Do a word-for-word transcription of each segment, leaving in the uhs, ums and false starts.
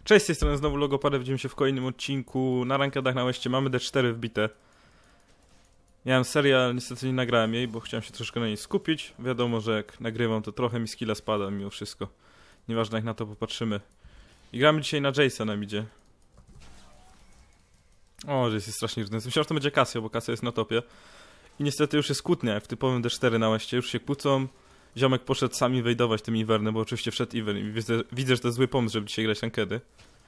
Cześć, z tej strony znowu Logoparę, widzimy się w kolejnym odcinku. Na rankedach na Łeście mamy D cztery wbite. Miałem serię, ale niestety nie nagrałem jej, bo chciałem się troszkę na niej skupić. Wiadomo, że jak nagrywam, to trochę mi skilla spada mimo wszystko. Nieważne jak na to popatrzymy. I gramy dzisiaj na Jace'a nam idzie. O, Jace jest strasznie trudny. Myślałem, że to będzie Casio, bo Casio jest na topie. I niestety już jest kłótnia, jak w typowym D cztery na Łeście. Już się kłócą. Ziomek poszedł sami wejdować tym Ivernem, bo oczywiście wszedł Iver i widzę, widzę, że to jest zły pomysł, żeby dzisiaj grać rankedy.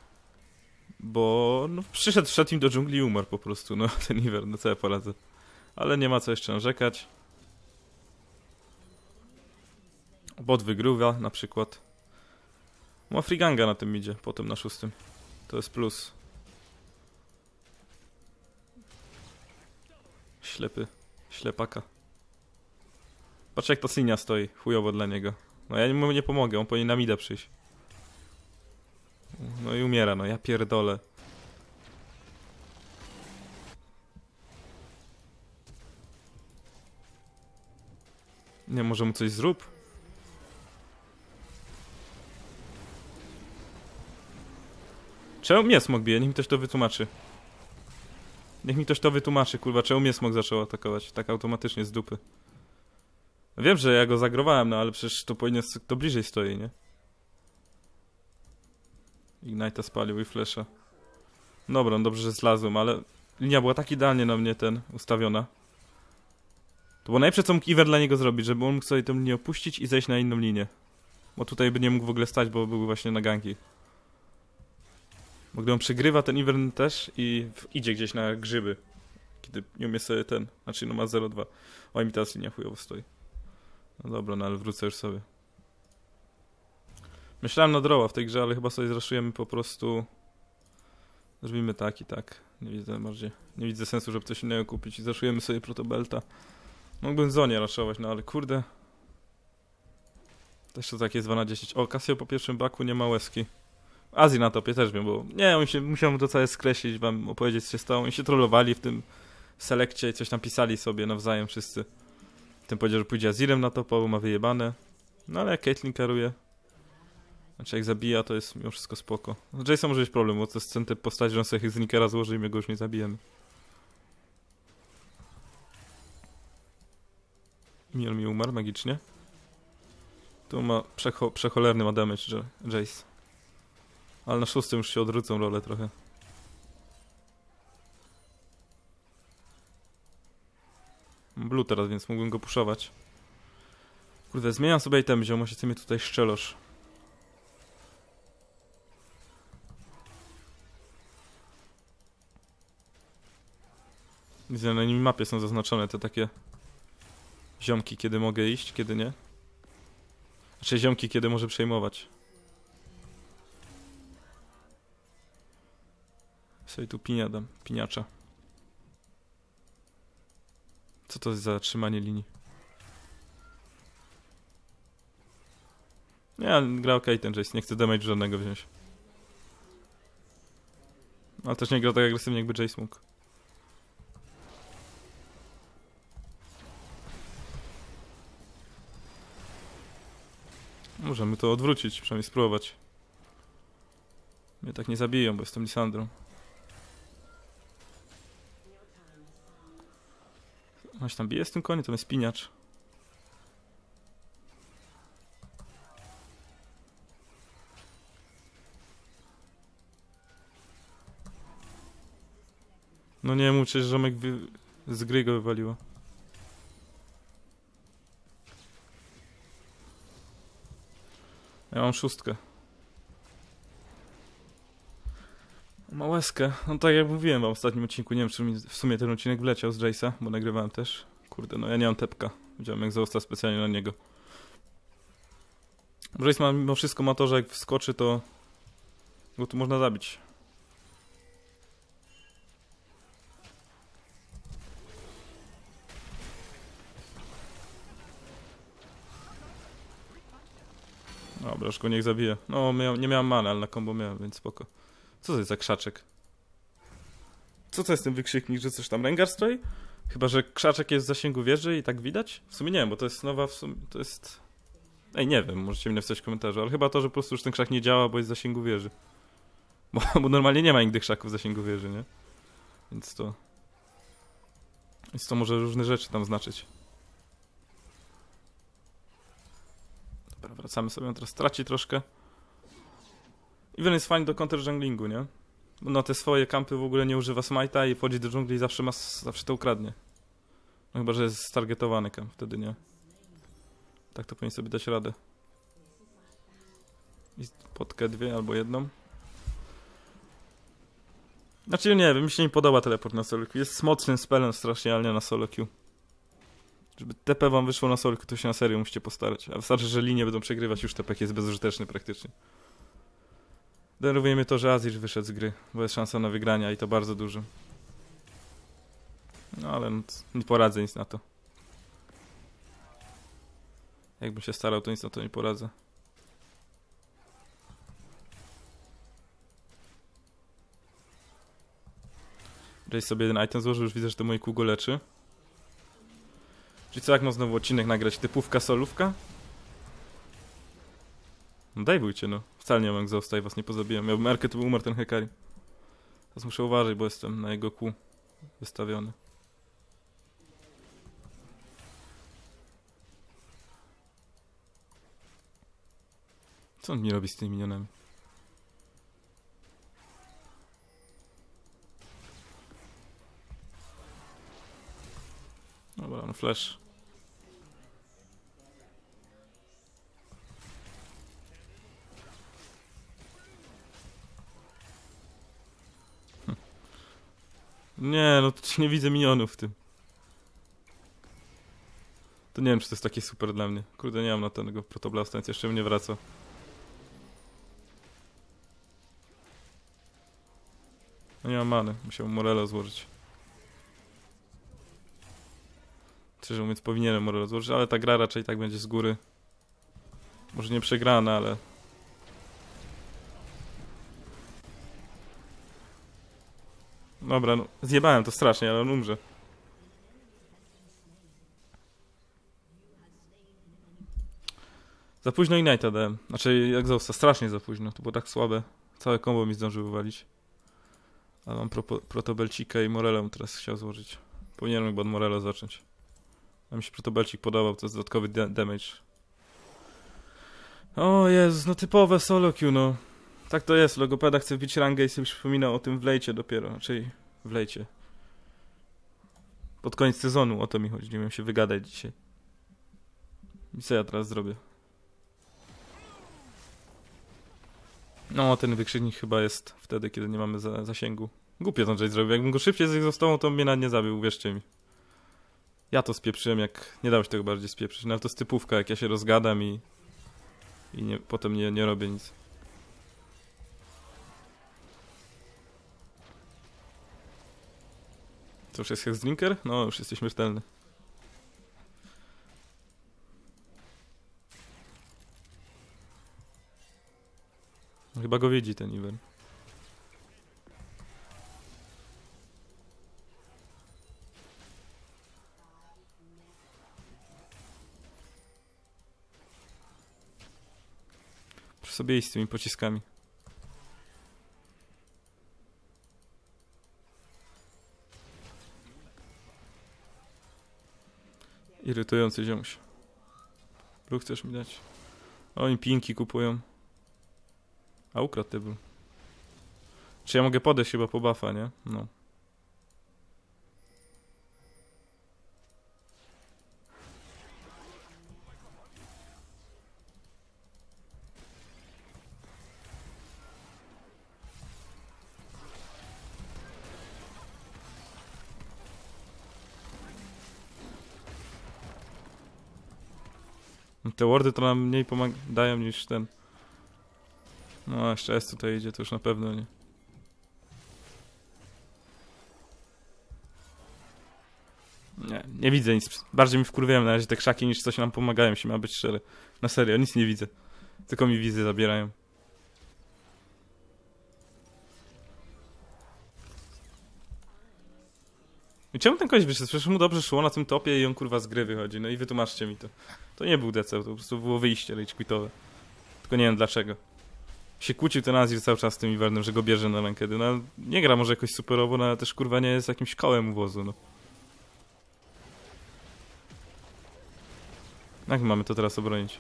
Bo no, przyszedł, wszedł im do dżungli i umarł po prostu, no ten Iver, no co ja poradzę. Ale nie ma co jeszcze narzekać. Bot wygrywa na przykład. Ma Friganga na tym idzie, potem na szóstym. To jest plus. Ślepy, ślepaka. Patrz jak to Synia stoi, chujowo dla niego. No ja mu nie pomogę, on powinien na mida przyjść. No i umiera, no ja pierdolę. Nie, może mu coś zrób? Czemu mnie smok bije? Niech mi ktoś to wytłumaczy. Niech mi ktoś to wytłumaczy, kurwa, czemu mnie smok zaczął atakować tak automatycznie z dupy. Wiem, że ja go zagrowałem, no ale przecież to powinien, to bliżej stoi, nie? Ignite'a spalił i flesza. Dobra, no dobrze, że zlazłem, ale linia była tak idealnie na mnie ten ustawiona. To było najlepsze, co mógł Iver dla niego zrobić, żeby on mógł sobie tę linię opuścić i zejść na inną linię. Bo tutaj by nie mógł w ogóle stać, bo był właśnie na ganki. Bo gdy on przegrywa, ten Iver też i w, idzie gdzieś na grzyby. Kiedy nie umie sobie ten, znaczy no ma zero dwa. O, mi teraz linia chujowo stoi. No dobra, no ale wrócę już sobie. Myślałem na droła w tej grze, ale chyba sobie zraszujemy po prostu. Zrobimy tak i tak. Nie widzę bardziej. Nie widzę sensu, żeby coś innego kupić i zraszujemy sobie protobelta. Mógłbym w zonie raszować, no ale kurde. Też to tak jest dwa na dziesięć. O, Casio po pierwszym baku nie ma łezki. Azji na topie też wiem, bo nie, on się, musiałem to całe skreślić, wam opowiedzieć co się stało. Oni się trollowali w tym selekcie i coś tam pisali sobie nawzajem wszyscy. Ten powiedział, że pójdzie Azirem na topa, bo ma wyjebane. No ale jak Caitlyn karuje. Znaczy jak zabija, to jest mimo wszystko spoko. Z Jace'em może być problem, bo to jest ten typ postaci, że on sobie Znikera złoży i my go już nie zabijemy. Miel mi umarł magicznie. Tu ma przecho przecholerny ma damage Jace. Ale na szóstym już się odwrócą rolę trochę. Mam blue teraz, więc mógłbym go puszować. Kurde, zmieniam sobie item, ziomo się mnie tutaj szczelosz. Widzę, na nim mapie są zaznaczone te takie ziomki, kiedy mogę iść, kiedy nie. Znaczy ziomki, kiedy może przejmować. Sobie tu pinia dam, piniacza. Co to jest za trzymanie linii? Nie, gra okej ten Jace, nie chcę damage żadnego wziąć. Ale też nie gra tak agresywnie jakby Jace mógł. Możemy to odwrócić, przynajmniej spróbować. Mnie tak nie zabiją, bo jestem Lisandrą. On się tam bije z tym koniem, to jest spiniacz. No nie mów, przecież ziomek wy... z gry go wywaliło. Ja mam szóstkę. Ma łezkę. No tak jak mówiłem wam w ostatnim odcinku, nie wiem czy mi w sumie ten odcinek wleciał z Jace'a, bo nagrywałem też. Kurde, no ja nie mam tepka. Widziałem jak został specjalnie na niego. Jace ma mimo wszystko ma to, że jak wskoczy to go tu można zabić. Dobra, już go niech zabije. No, miał, nie miałem mana, ale na combo miałem, więc spoko. Co to jest za krzaczek? Co to jest ten wykrzyknik, że coś tam Rengar stoi? Chyba, że krzaczek jest w zasięgu wieży i tak widać? W sumie nie wiem, bo to jest nowa w sumie, to jest... Ej, nie wiem, możecie mi napisać w komentarzu, ale chyba to, że po prostu już ten krzak nie działa, bo jest w zasięgu wieży. Bo, bo normalnie nie ma nigdy krzaków w zasięgu wieży, nie? Więc to... Więc to może różne rzeczy tam znaczyć. Dobra, wracamy sobie, on teraz traci troszkę. Even jest fajny do counter junglingu, nie? Bo na te swoje kampy w ogóle nie używa smite'a i wchodzi do dżungli i zawsze, ma, zawsze to ukradnie. No chyba, że jest stargetowany kamp, wtedy nie. Tak to powinien sobie dać radę. I potkę dwie albo jedną. Znaczy nie wiem, mi się nie podoba teleport na solo queue. Jest mocnym spellem strasznie, ale nie na solo queue. Żeby T P wam wyszło na solo queue, to się na serio musicie postarać. A wystarczy, że linie będą przegrywać, już T P jest bezużyteczny praktycznie. Denerwuje mnie to, że Azir wyszedł z gry, bo jest szansa na wygrania i to bardzo dużo. No ale no, nie poradzę nic na to. Jakbym się starał, to nic na to nie poradzę. Jace sobie jeden item złożył, już widzę, że to moje kół go leczy. Czyli co, jak mam znowu odcinek nagrać? Typówka, solówka? No daj bójcie, no. Wcale nie mam exhausta i was nie pozabiłem. Miałbym Erkę, to by umarł ten Hekari. Teraz muszę uważać, bo jestem na jego kół wystawiony. Co on mi robi z tymi minionami? Dobra, no flash. Hm. Nie, no to nie widzę minionów w tym. To nie wiem, czy to jest takie super dla mnie. Kurde, nie mam na tego protoblasta, więc jeszcze mnie wraca. No nie mam many, musiałbym Morela złożyć. Szczerze mówiąc, powinienem Morela złożyć, ale ta gra raczej tak będzie z góry. Może nie przegrana, ale... Dobra, no zjebałem to strasznie, ale on umrze. Za późno Ignite'a dałem. Znaczy Exhausta, strasznie za późno. To było tak słabe. Całe combo mi zdążył wywalić. Ale mam protobelcika i Morelę teraz chciał złożyć. Powinienem chyba od Morela zacząć. A mi się protobelcik podobał, to jest dodatkowy damage. O Jezus, no typowe solo queue, no. Tak to jest, logopeda chce wbić rangę i sobie przypominał o tym w lejcie dopiero. Czyli w lejcie. Pod koniec sezonu, o to mi chodzi. Nie wiem się wygadać dzisiaj. I co ja teraz zrobię? No, ten wykrzyknik chyba jest wtedy, kiedy nie mamy za zasięgu. Głupie to Jade zrobił. Jakbym go szybciej został, to mnie nawet nie zabił, uwierzcie mi. Ja to spieprzyłem, jak... Nie dało się tego bardziej spieprzyć. No ale to jest typówka, jak ja się rozgadam i... I nie, potem nie, nie robię nic. To już jest Hexdrinker? No, już jesteś śmiertelny. Chyba go widzi ten Iwer. Proszę sobie iść z tymi pociskami. Irytujący ziomuś. Blue chcesz mi dać? Oni pinki kupują. A ukradł ty był. Czy ja mogę podejść chyba po buffa, nie? No. Te wardy to nam mniej pomagają niż ten. No, jeszcze S tutaj idzie, to już na pewno nie. Nie, nie widzę nic. Bardziej mi wkurwiają na razie te krzaki niż coś nam pomagają, jeśli ma być szczery. Na serio, nic nie widzę. Tylko mi wizy zabierają. I czemu ten koleś wyszedł? Przecież mu dobrze szło na tym topie i on kurwa z gry wychodzi. No i wytłumaczcie mi to. To nie był D C, to po prostu było wyjście rage quitowe. Tylko nie wiem dlaczego. Się kłócił ten Azir cały czas z tym Ivernem, że go bierze na rankedy. No nie gra może jakoś superowo, no ale też kurwa nie jest jakimś kołem uwozu, no. Jak mamy to teraz obronić?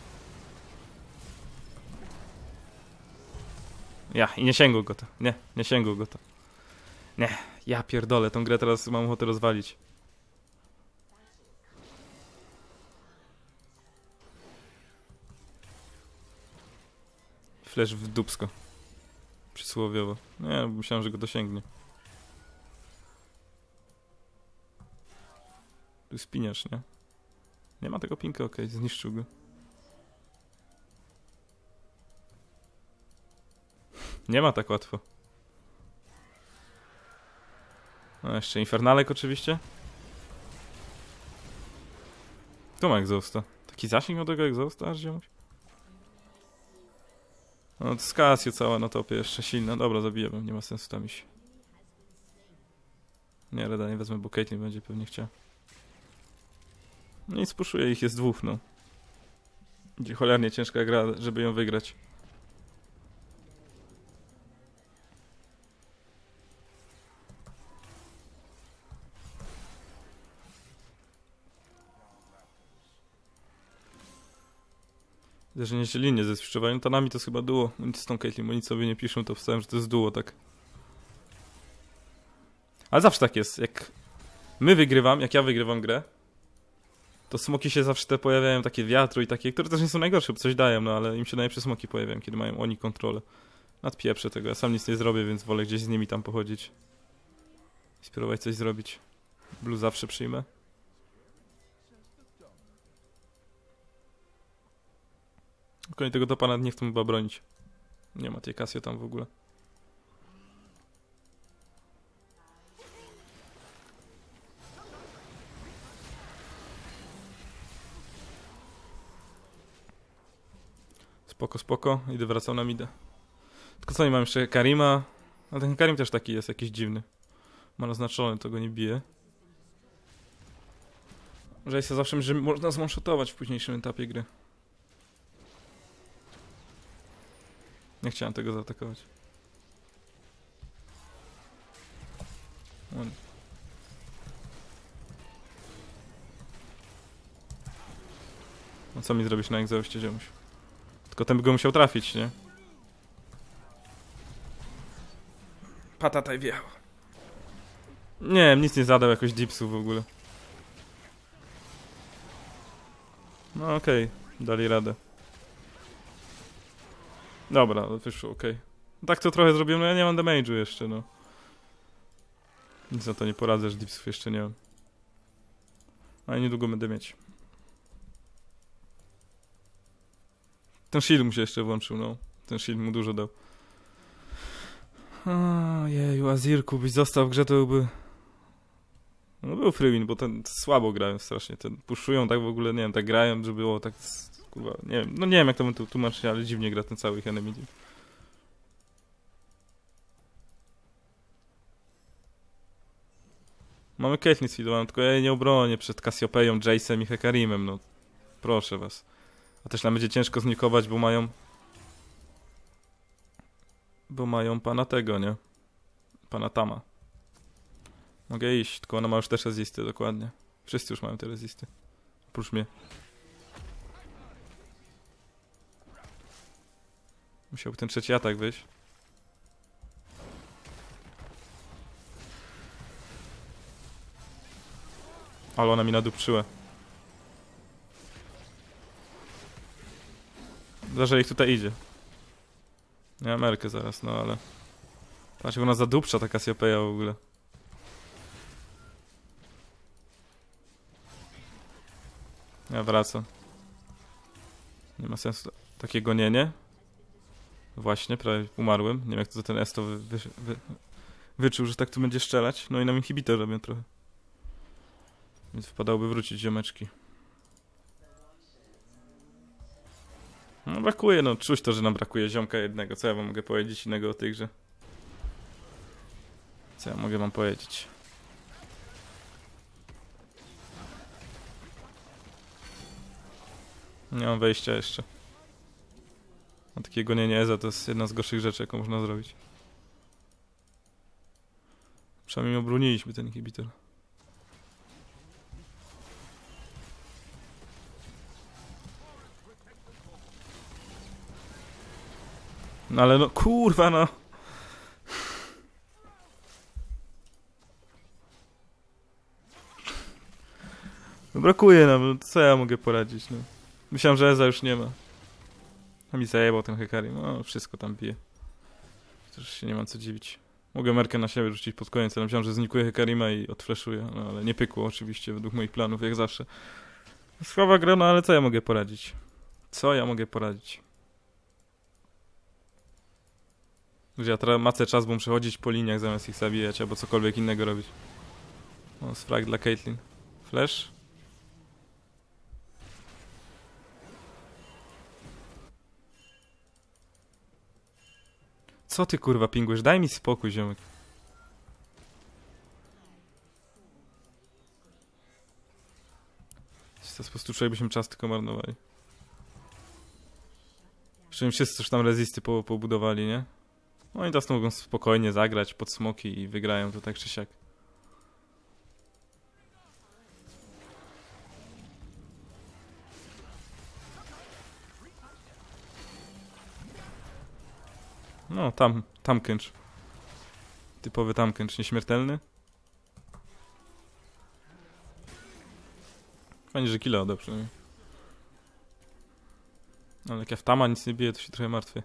Ja, i nie sięgł go to. Nie, nie sięgł go to. Nie, ja pierdolę, tą grę teraz mam ochotę rozwalić. Flash w dupsko. Przysłowiowo. Nie, myślałem, że go dosięgnie. Tu spiniasz, nie? Nie ma tego pinka, okej, okay, zniszczył go. Nie ma tak łatwo. No jeszcze Infernalek oczywiście. Tu ma egzausta. Taki zasięg miał tego egzausta aż ziomuś. No to z Casio cała na topie jeszcze silna. Dobra, zabijemy, nie ma sensu tam iść. Nie, Reda nie wezmę, bo Caitlyn będzie pewnie chciała. No i spuszuję, ich jest dwóch, no. Będzie cholernie ciężka gra, żeby ją wygrać. Widzę, że nie się linie zeswitchowają. Tanami to jest chyba duo. Nic z tą Caitlyn, bo nic sobie nie piszą, to wstałem, że to jest duo, tak. Ale zawsze tak jest. Jak my wygrywam, jak ja wygrywam grę, to smoki się zawsze te pojawiają, takie wiatru i takie, które też nie są najgorsze, bo coś dają, no ale im się najlepsze smoki pojawiają, kiedy mają oni kontrolę. Nadpieprzę tego, ja sam nic nie zrobię, więc wolę gdzieś z nimi tam pochodzić. I spróbować coś zrobić. Blue zawsze przyjmę. Okej, tego topa nawet nie chcę chyba bronić. Nie ma tej Casio tam w ogóle. Spoko, spoko. Idę, wracam na midę. Tylko co, nie mam jeszcze Karima. Ale ten Karim też taki jest, jakiś dziwny. Ma naznaczony, to go nie bije. Że jest zawsze, że można zmanshotować w późniejszym etapie gry. Nie chciałem tego zaatakować. On. No co mi zrobisz na egzauście, ziomuś? Tylko ten by go musiał trafić, nie? Patataj wjechał. Nie, nic nie zadał, jakoś dipsów w ogóle. No okej, okay. Dali radę. Dobra, wyszło okej. Okay. Tak to trochę zrobiłem, no ja nie mam damage'u jeszcze, no. Nic na to nie poradzę, że dipsów jeszcze nie mam. Ale niedługo będę mieć. Ten shield mu się jeszcze włączył, no. Ten shield mu dużo dał. Ojeju, Azirku byś został w grze, to byłby... No był free win, bo ten słabo grają strasznie. Ten puszują tak w ogóle, nie wiem, tak grają, żeby było tak... Kurwa, nie wiem, no nie wiem jak to bym tu tłumaczyć, ale dziwnie gra ten cały ich enemy team. Mamy Caitlyn sfidowaną, tylko ja jej nie obronię przed Cassiopeią, Jace'em i Hekarimem, no. Proszę was. A też nam będzie ciężko znikować, bo mają... Bo mają pana tego, nie? Pana Tama. Mogę iść, tylko ona ma już też rezisty, dokładnie. Wszyscy już mają te rezisty. Oprócz mnie. Musiałby ten trzeci atak wyjść. Ale ona mi nadupczyła. Zależy, ich tutaj idzie. Nie mam Erkę zaraz, no ale... Patrz, jak ona zadupcza ta Cassiopea w ogóle. Ja wracam. Nie ma sensu takie gonienie. Właśnie, prawie umarłem. Nie wiem jak to ten Esto wy, wy, wy, wyczuł, że tak tu będzie strzelać. No i nam inhibitor robią trochę. Więc wypadałoby wrócić ziomeczki. No brakuje, no czuć to, że nam brakuje ziomka jednego. Co ja wam mogę powiedzieć innego o tej grze? Co ja mogę wam powiedzieć? Nie mam wejścia jeszcze. A takie gonienie Eza to jest jedna z gorszych rzeczy, jaką można zrobić. Przynajmniej obruniliśmy ten inhibitor. No ale no, kurwa no. No brakuje nam, co ja mogę poradzić, no. Myślałem, że Eza już nie ma. A mi zajebał ten Hekarim, no wszystko tam bije. Też się nie mam co dziwić. Mogę Merkę na siebie rzucić pod koniec, ale myślałem, że znikuje Hekarima i odfreszuję, no ale nie pykło oczywiście, według moich planów, jak zawsze. Słaba gra, no ale co ja mogę poradzić? Co ja mogę poradzić? Gdzie ja teraz macę czas, bo muszę chodzić po liniach zamiast ich zabijać, albo cokolwiek innego robić. O, frag dla Caitlyn. Flash? Co ty kurwa pingujesz? Daj mi spokój, ziomek. To jest po prostu czuję, jakbyśmy czas tylko marnowali. Przynajmniej wszyscy już tam rezisty po, pobudowali, nie? No i teraz mogą spokojnie zagrać pod smoki i wygrają to tak czy siak. No, tam, tam kęcz. Typowy tam kęcz, nieśmiertelny. Fajnie, że killa oddał przynajmniej. Ale jak ja w tama nic nie biję, to się trochę martwię.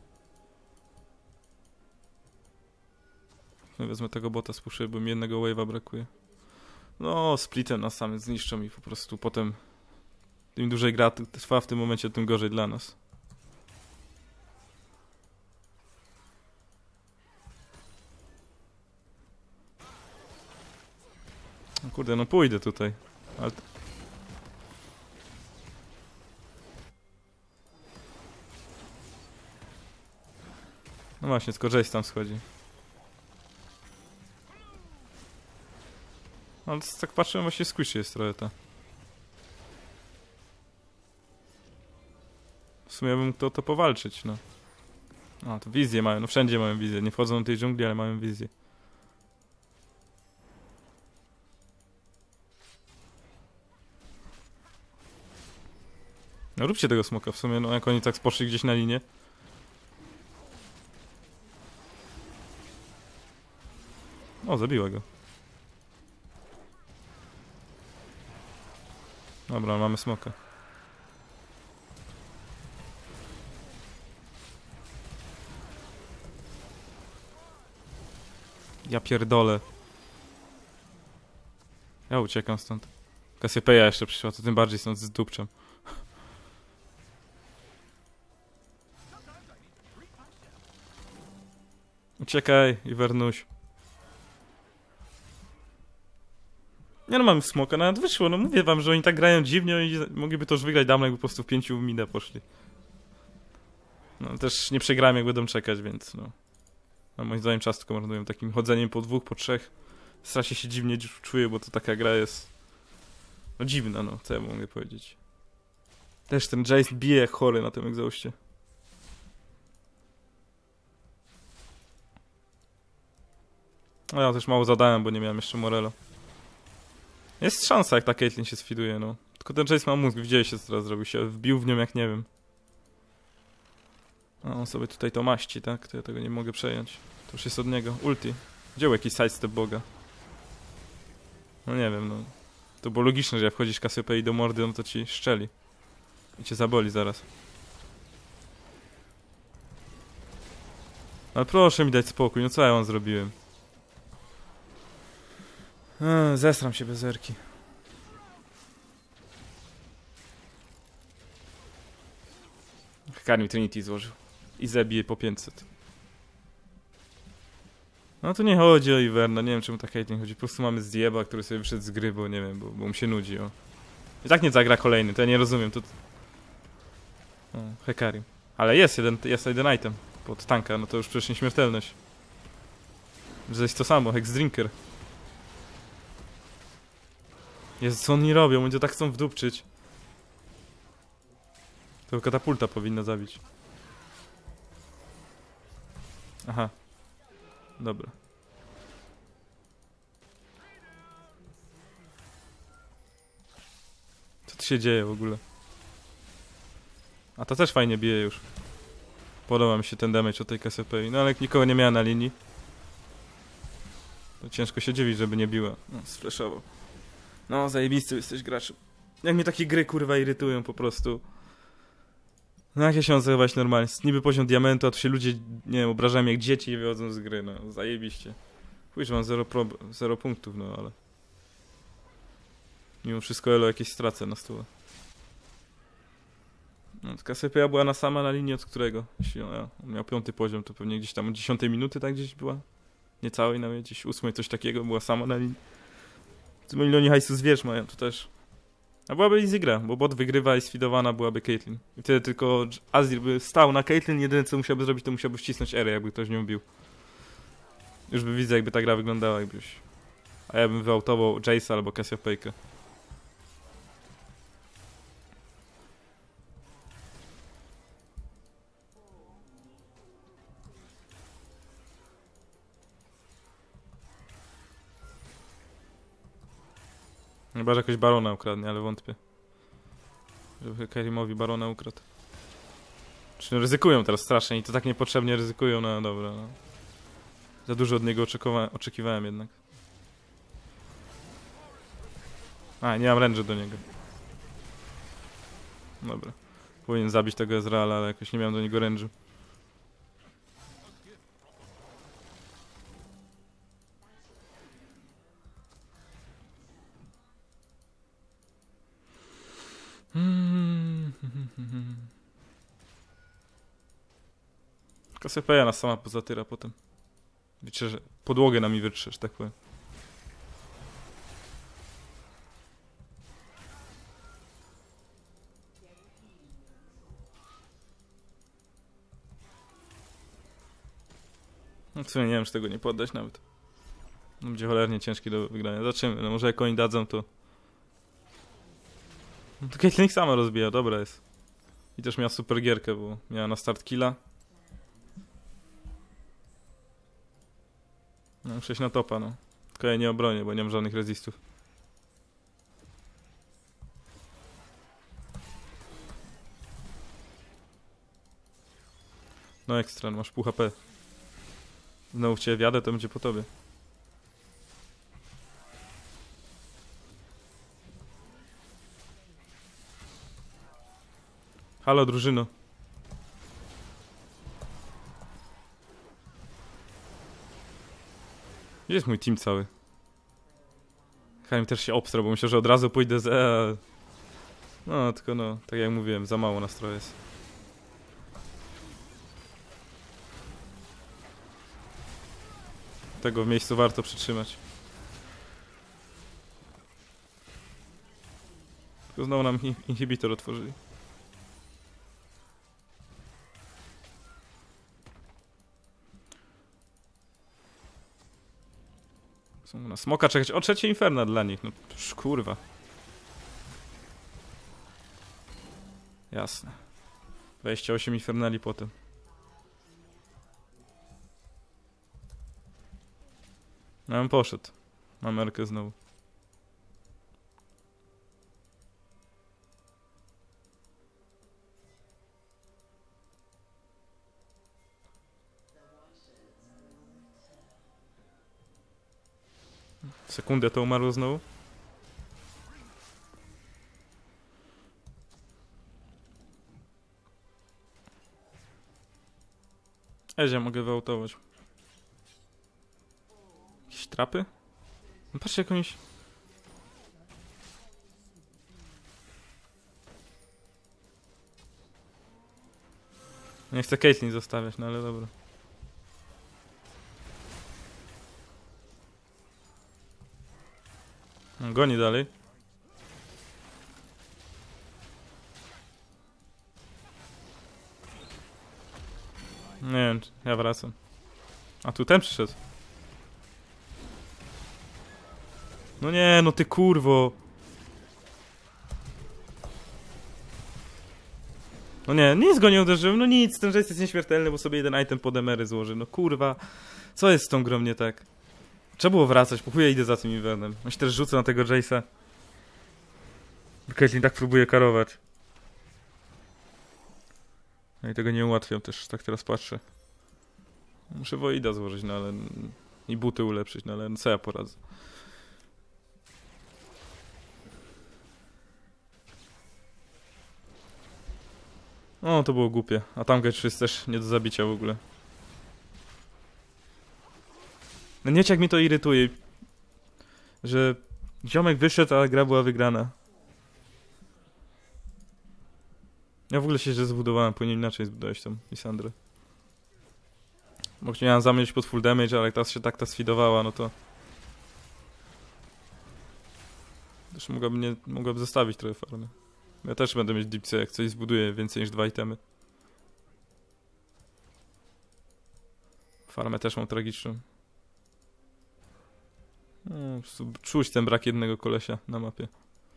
Wezmę tego bota z puszy, bo mi jednego wave'a brakuje. No, splitem nas same zniszczą i po prostu potem im dłużej gra trwa w tym momencie, tym gorzej dla nas. No kurde, no pójdę tutaj. Ale... No właśnie, tylko Jace tam schodzi. Ale tak patrzyłem, właśnie squishy jest trochę ta. W sumie bym mógł to, to powalczyć, no. A, to wizje mają, no wszędzie mają wizję. Nie wchodzą do tej dżungli, ale mają wizję. No róbcie tego smoka w sumie, no jak oni tak poszli gdzieś na linię. O, zabiła go. Dobra, mamy smoka. Ja pierdolę. Ja uciekam stąd. Cassiopeia jeszcze przyszła, to tym bardziej stąd zdupczem. Uciekaj, Iwernuś. Nie no, mam smoka, nawet wyszło, no mówię wam, że oni tak grają dziwnie i mogliby to już wygrać dawno, jakby po prostu w pięciu mida poszli. No też nie przegrałem, jak będą czekać, więc no. No moim zdaniem czas tylko marnują takim chodzeniem po dwóch, po trzech. Strasznie się dziwnie czuję, bo to taka gra jest... No dziwna, no, co ja mogę powiedzieć. Też ten Jace bije jak chory na tym egzauście. No ja też mało zadałem, bo nie miałem jeszcze Morello. Jest szansa, jak ta Caitlyn się sfiduje, no. Tylko ten Jace ma mózg, widzieliście co teraz zrobił, się wbił w nią jak nie wiem. A on sobie tutaj to maści, tak? To ja tego nie mogę przejąć. To już jest od niego. Ulti. Gdzie był jakiś sidestep boga? No nie wiem, no. To było logiczne, że jak wchodzisz Cassiopei do mordy, no to ci szczeli. I cię zaboli zaraz. Ale proszę mi dać spokój, no co ja wam zrobiłem? Eee, zesram się bez erki. Hekarim Trinity złożył. I zabije po pięćset. No tu nie chodzi o Iverna, nie wiem czemu tak Caitlyn chodzi. Po prostu mamy zjeba, który sobie wyszedł z gry, bo nie wiem, bo, bo mu się nudzi, o. I tak nie zagra kolejny, to ja nie rozumiem, to... O, Hekarim. Ale jest jeden, jest jeden item pod tanka, no to już przecież nieśmiertelność. Że jest to samo, Hex Drinker. Jezu, co oni robią? Oni to tak chcą wdupczyć. To katapulta powinna zabić. Aha. Dobra. Co tu się dzieje w ogóle? A to też fajnie bije już. Podoba mi się ten damage od tej Cassiopeii. No ale jak nikogo nie miała na linii, to ciężko się dziwić, żeby nie biła. No, sflashował. No, zajebisty jesteś graczem. Jak mnie takie gry kurwa irytują po prostu. No jak ja się mam zachować normalnie? Niby poziom diamentu, a tu się ludzie, nie wiem, obrażają jak dzieci i wychodzą z gry, no zajebiście. Chuj, że mam zero, zero punktów, no ale... Mimo wszystko elo jakieś stracę na stole. No, Cassiopeia była na sama na linii od którego? Jeśli on, ja, on miał piąty poziom, to pewnie gdzieś tam od dziesiątej minuty tak gdzieś była. Niecałej nawet, gdzieś ósmej, coś takiego, była sama na linii. W tym ile oni hajsu zwierz mają, to też... A byłaby easy gra, bo bot wygrywa i sfidowana byłaby Caitlyn. I wtedy tylko Azir by stał na Caitlyn, jedyne co musiałby zrobić, to musiałby wcisnąć erę, jakby ktoś nią bił. Już by widzę, jakby ta gra wyglądała, jakbyś... A ja bym wyautował Jace'a albo Cassiopeikę. Chyba, że jakoś Barona ukradnie, ale wątpię. Żeby Kerimowi Barona ukradł. Czy no, ryzykują teraz strasznie i to tak niepotrzebnie ryzykują, no dobra. No. Za dużo od niego oczekiwa oczekiwałem jednak. A, nie mam range'u do niego. Dobra. Powinien zabić tego Ezreala, ale jakoś nie miałem do niego range'u. Cassiopeia nas sama pozatyra potem. Wiecie, że podłogę nami wytrze, że tak powiem. No w sumie nie wiem, czy tego nie poddać nawet. No, będzie cholernie ciężki do wygrania. Zobaczymy, no może jak oni dadzą, to... No to Caitlyn ich sama rozbija, dobra jest. I też miała super gierkę, bo miała na start killa. No muszę iść na topa, no. Tylko ja nie obronię, bo nie mam żadnych resistów. No ekstra, no masz pół H P. Znowu w ciebie wjadę, to będzie po tobie. Halo, drużyno. Gdzie jest mój team cały? Chyba mi też się obstrał, bo myślę, że od razu pójdę z E. No, tylko no, tak jak mówiłem, za mało nastroju jest. Tego w miejscu warto przytrzymać. Tylko znowu nam inhibitor otworzyli. Są na smoka czekać. O, trzecie inferna dla nich. No psz, kurwa. Jasne. dwadzieścia osiem infernali potem. No bym poszedł. Mam Erkę znowu. Sekundę to umarło znowu. Ezia mogę wyautować. Jakieś trapy? No patrzcie jakąś... Nie chcę Caitlyn zostawiać, no ale dobra. Goni dalej. Nie wiem, ja wracam. A tu ten przyszedł. No nie, no ty kurwo. No nie, nic go nie uderzyłem, no nic, ten Jace jest nieśmiertelny, bo sobie jeden item pod emery złoży. No kurwa, co jest z tą grą nie tak? Trzeba było wracać, po chuja idę za tym eventem. On się też rzuca na tego Jace'a. Caitlyn tak próbuje karować. No i tego nie ułatwiam też, tak teraz patrzę. Muszę Voida złożyć, no ale... I buty ulepszyć, no ale co ja poradzę? O, to było głupie. A tamka jest też nie do zabicia w ogóle. No nie, jak mi to irytuje. Że ziomek wyszedł, a gra była wygrana. Ja w ogóle się źle zbudowałem, powinien inaczej zbudować tą Lisandrę. Bo chciałem zamienić pod full damage, ale jak teraz się tak ta sfidowała, no to... Też mogłaby, nie, mogłaby zostawić trochę farmy. Ja też będę mieć dipsy, jak coś zbuduję więcej niż dwa itemy. Farmę też mam tragiczną. No, czuć ten brak jednego kolesia na mapie.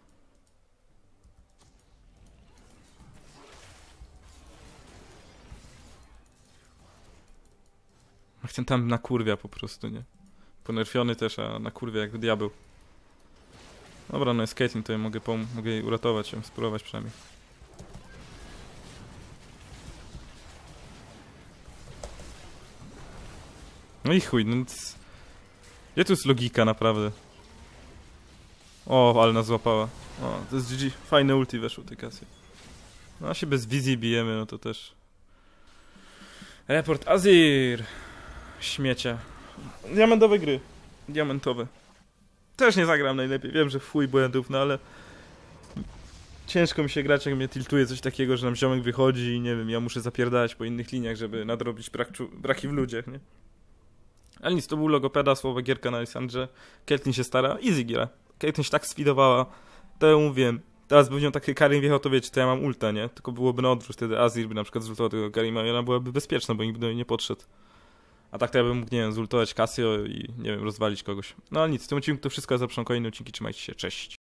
Jak ten tam na kurwia po prostu, nie? Ponerfiony też, a na kurwia jak diabeł. Dobra, no jest Caitlyn, to ja mogę, mogę jej uratować, ją spróbować przynajmniej. No i chuj, no nic. Gdzie tu jest logika naprawdę? O, ale nas złapała. O, to jest G G. Fajne ulti weszło tej kasy. No a się bez wizji bijemy, no to też... Report Azir! Śmiecia. Diamentowe gry. Diamentowe. Też nie zagram najlepiej. Wiem, że fuj błędów, no ale... Ciężko mi się grać, jak mnie tiltuje coś takiego, że nam ziomek wychodzi i nie wiem, ja muszę zapierdalać po innych liniach, żeby nadrobić brak braki w ludziach, nie? Ale nic, to był logopeda, słowa gierka na Lisandrze. Caitlyn się stara, easy giera. Caitlyn się tak sfidowała, to ja mówiłem. Teraz by w nią taki Karim wjechał, to wiecie, to ja mam ulta, nie? Tylko byłoby na odwrót, wtedy Azir by na przykład zultował tego Karima i ona byłaby bezpieczna, bo nikt do niej nie podszedł. A tak to ja bym mógł, nie wiem, zultować Cassio i, nie wiem, rozwalić kogoś. No ale nic, w tym odcinku to wszystko, ja zapraszam kolejne odcinki, trzymajcie się, cześć.